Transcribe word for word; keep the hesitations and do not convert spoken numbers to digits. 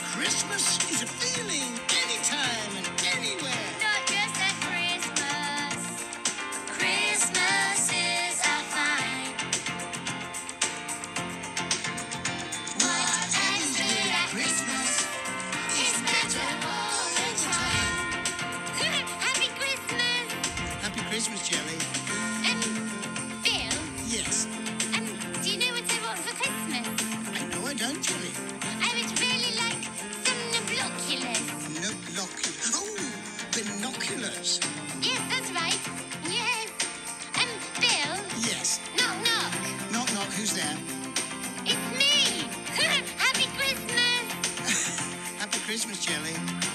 Christmas is a feeling anytime and anywhere. Not just at Christmas. Christmas is a fine. What is good at Christmas is better all the time. Happy Christmas. Happy Christmas, Jelly. Um, Bill, Yes. um, do you know what I want for Christmas? I know I don't, Jelly. I would really like some binoculars. No binoculars. Oh, binoculars. Yes, that's right. Yes. Um, Bill, Yes. knock knock. Knock, knock. Who's there? It's me. Happy Christmas. Happy Christmas, Jelly.